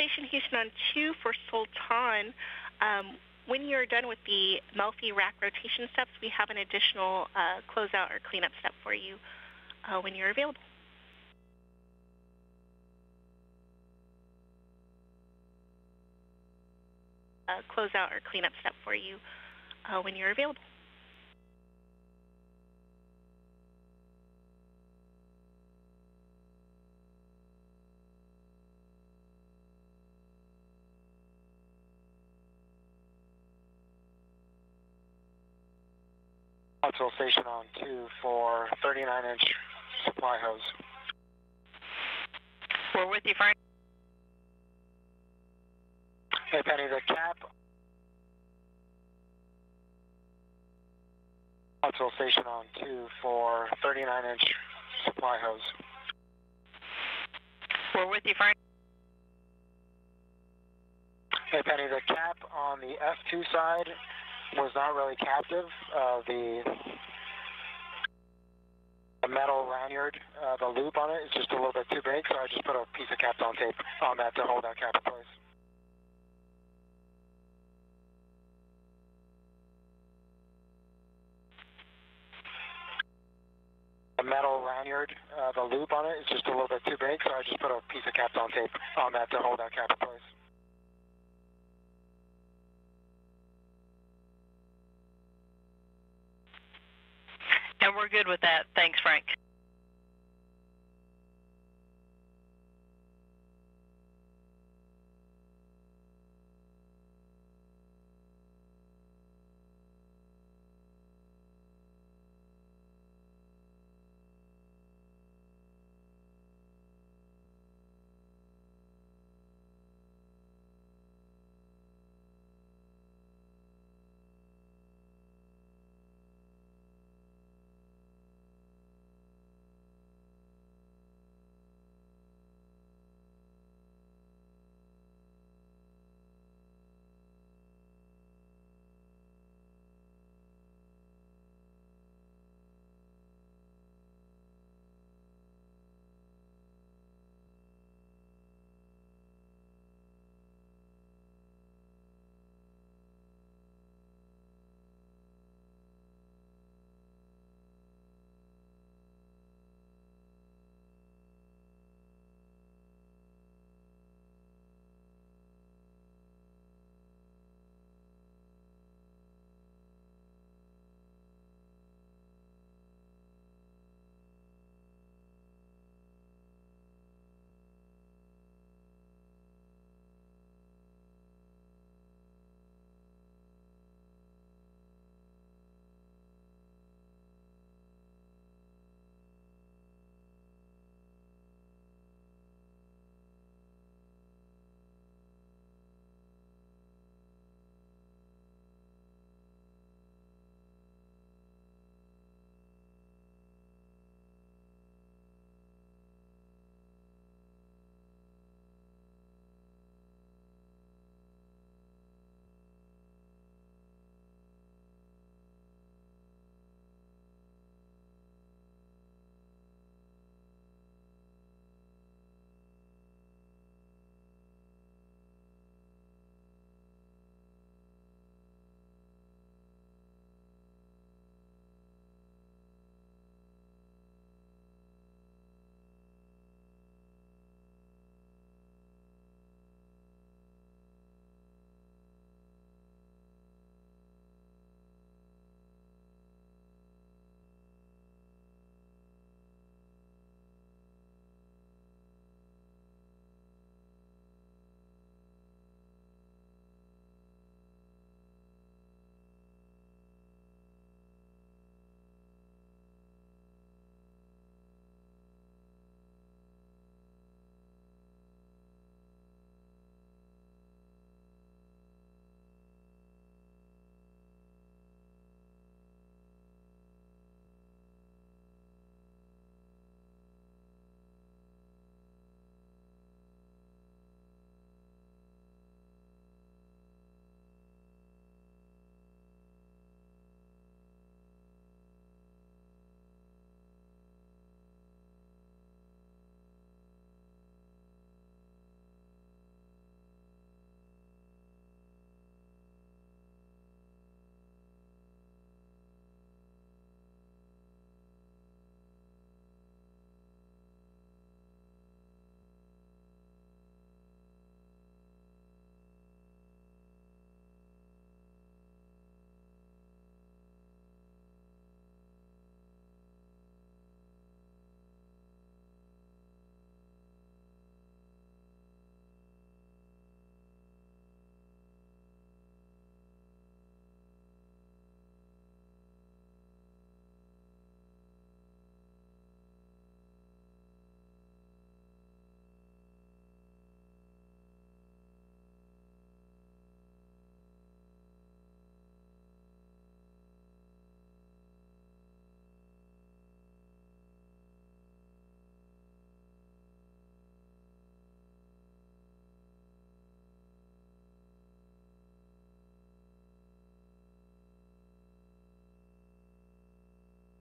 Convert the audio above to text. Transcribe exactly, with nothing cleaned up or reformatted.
Station Houston on two for Sultan. Um, when you're done with the Melfi rack rotation steps, we have an additional uh, closeout or cleanup step for you uh, when you're available. Uh, closeout or cleanup step for you uh, when you're available. Hospital Station on two for thirty-nine inch supply hose. We're with you, Frank. Hey, Penny, the cap. Hospital Station on two for thirty-nine inch supply hose. We're with you, Frank. Hey, Penny, the cap on the F two side was not really captive. Uh, the, the metal lanyard, uh, the loop on it is just a little bit too big, so I just put a piece of Kapton tape on that to hold that cap in place. The metal lanyard, uh, the loop on it is just a little bit too big, so I just put a piece of Kapton tape on that to hold that cap in place. And we're good with that. Thanks, Frank.